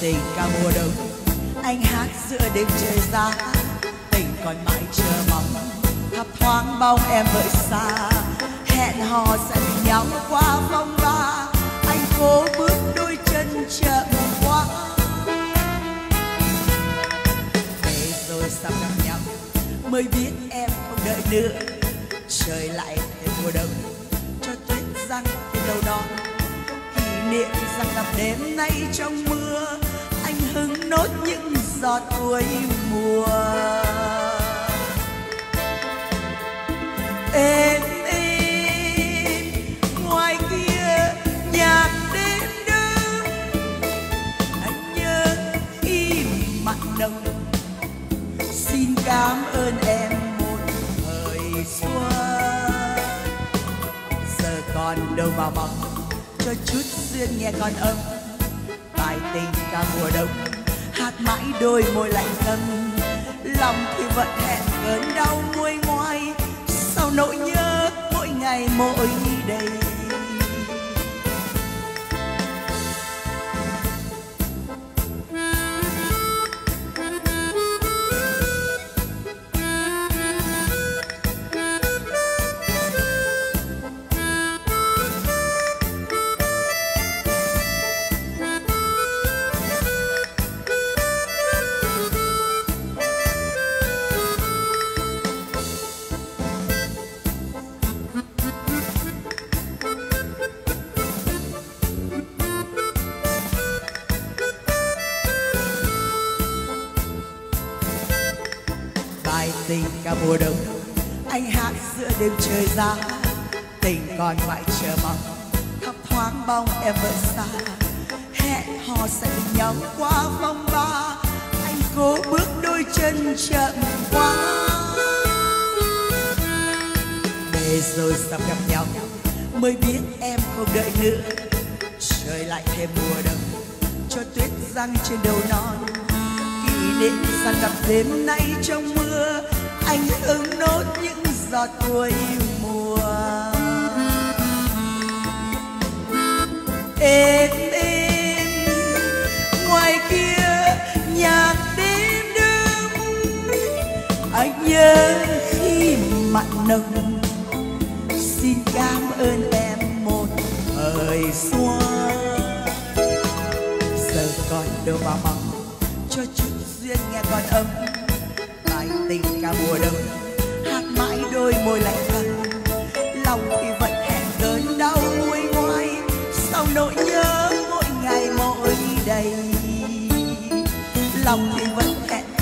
tình ca mùa đông, anh hát giữa đêm trời giá, tình còn mãi chờ mong thấp thoáng bóng em vợi xa, hẹn hò sẽ nhau qua phong ba, anh cố bước đôi chân chậm quá. Về rồi sắp gặp nhau mới biết em không đợi nữa, trời lại thêm mùa đông cho tuyết răng trên đầu non, kỷ niệm rằng gặp đêm nay trong mưa, anh hứng nốt những giọt cuối mùa. Êm êm ngoài kia nhạc đêm đông, anh nhớ im mặn nồng, xin cảm ơn em một thời xuân. Giờ còn đâu mà mong cho chút duyên nghe còn âm, bài tình ca mùa đông hát mãi đôi môi lạnh ngâm, lòng thì vẫn hẹn cơn đau nguôi ngoai, sau nỗi nhớ mỗi ngày mỗi đây. Bài tình ca mùa đông anh hát giữa đêm trời giá, tình còn mãi chờ mong thấp thoáng bóng em vợi xa, hẹn hò sẽ nhau qua phong ba, anh cố bước đôi chân chậm quá. Để rồi sắp gặp nhau mới biết em không đợi nữa, trời lại thêm mùa đông cho tuyết răng trên đầu non, kỷ niệm rằng gặp đêm nay trong mưa, anh hứng nốt những giọt cuối mùa. Êm êm ngoài kia nhạc đêm đông, anh nhớ khi mặn nồng, xin cảm ơn em một thời xuân. Giờ còn đâu mà mong cho chút duyên nghe còn âm, bài tình ca mùa đông hát mãi đôi môi lạnh ngâm, lòng thì vẫn hẹn cơn đau nguôi ngoai, sau nỗi nhớ mỗi ngày mỗi đây, lòng thì vẫn hẹn